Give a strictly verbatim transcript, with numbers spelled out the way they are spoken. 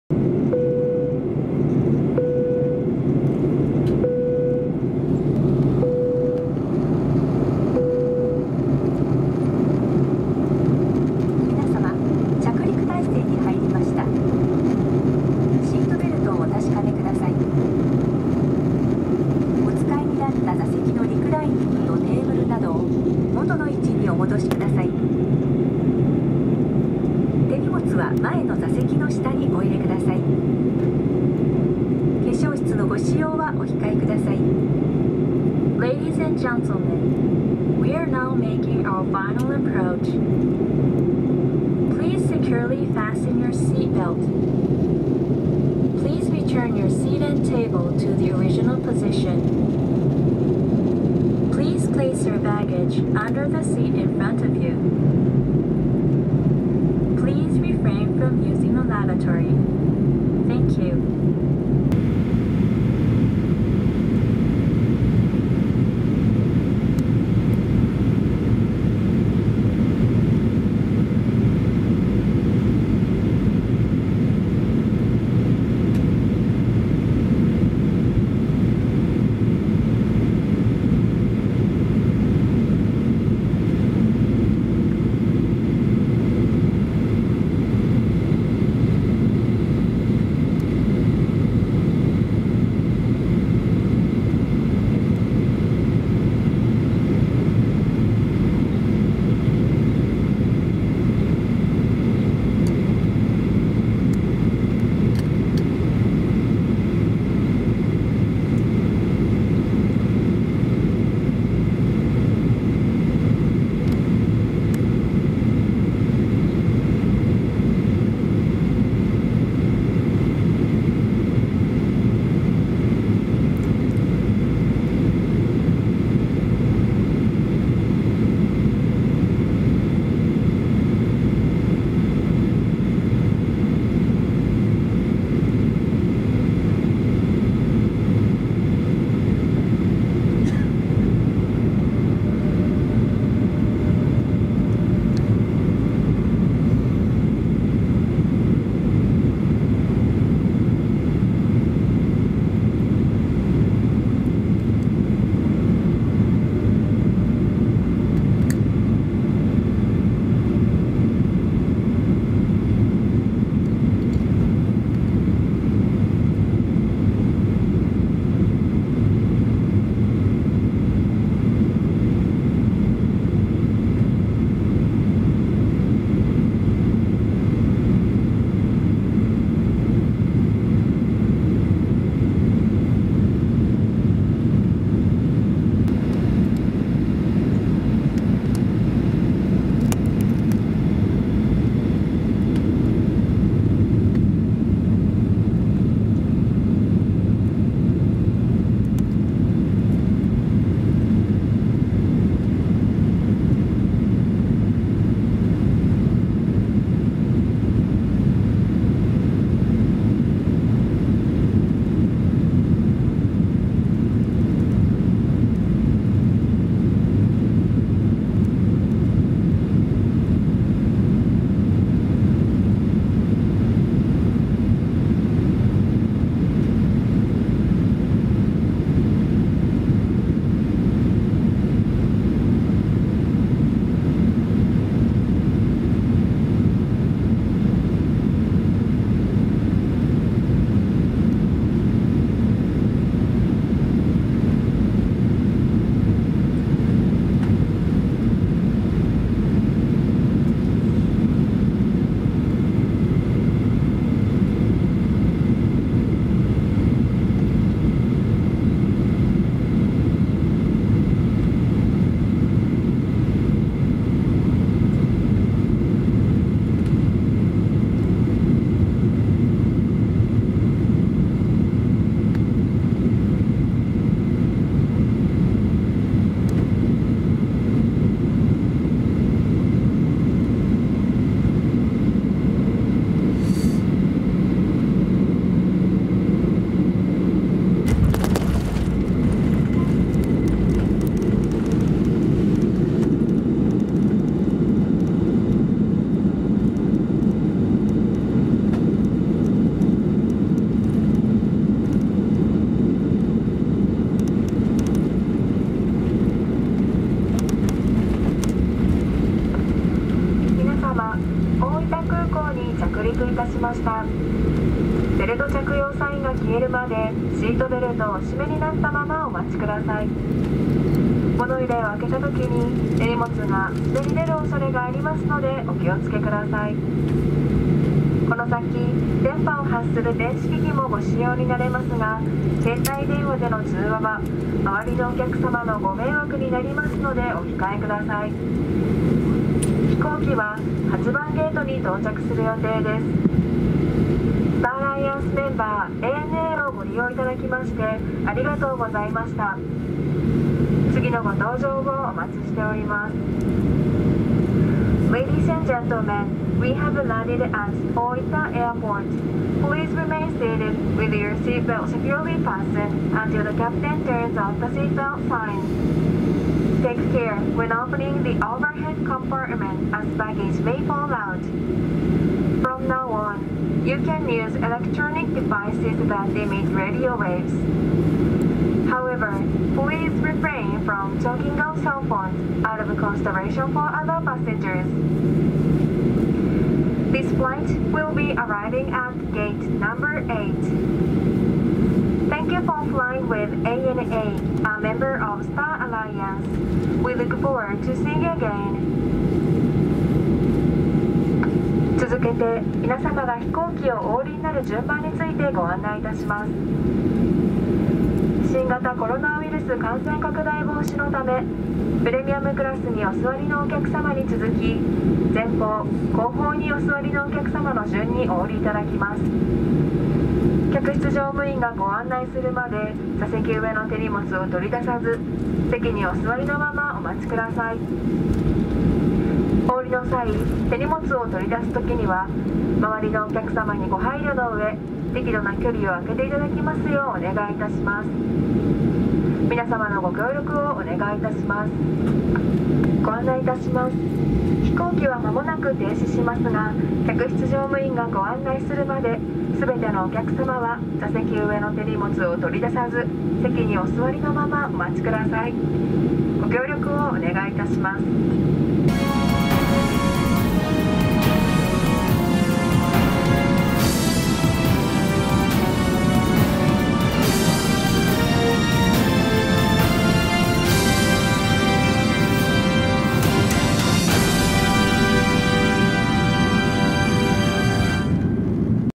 Ladies and gentlemen, we are now making our final approach. Please securely fasten your seatbelt. Please return your seat and table to the original position. Please place your baggage under the seat in front of you. Please refrain from using the lavatory. Thank you. ベルト着用サインが消えるまでシートベルトを締めになったままお待ちください。物入れを開けた時に手荷物が滑り出る恐れがありますのでお気をつけください。この先電波を発する電子機器もご使用になれますが、携帯電話での通話は周りのお客様のご迷惑になりますのでお控えください。飛行機ははちばんゲートに到着する予定です。スターアライアンスメンバー エーエヌエー をご利用いただきましてありがとうございました。次のご搭乗をお待ちしております。 Ladies and gentlemen, we have landed at Oita Airport. Please remain seated with your seatbelt securely fastened until the captain turns off the seatbelt sign. Take care when opening the overhead compartment as baggage may fall out. From now on, you can use electronic devices that emit radio waves. However, please refrain from talking on cell phones out of consideration for other passengers. This flight will be arriving at gate number eight. Thank you for flying with エーエヌエー, a member of Star Alliance. We look forward to seeing you again. 続けて皆様が飛行機をお降りになる順番についてご案内いたします。新型コロナウイルス感染拡大防止のため、プレミアムクラスにお座りのお客様に続き、前方後方にお座りのお客様の順にお降りいただきます。客室乗務員がご案内するまで座席上の手荷物を取り出さず、席にお座りのままお待ちください。お降りの際、手荷物を取り出すときには周りのお客様にご配慮の上、適度な距離を空けていただきますようお願いいたします。皆様のご協力をお願いいたします。ご案内いたします。飛行機は間もなく停止しますが、客室乗務員がご案内するまで全てのお客様は座席上の手荷物を取り出さず、席にお座りのままお待ちください。ご協力をお願いいたします。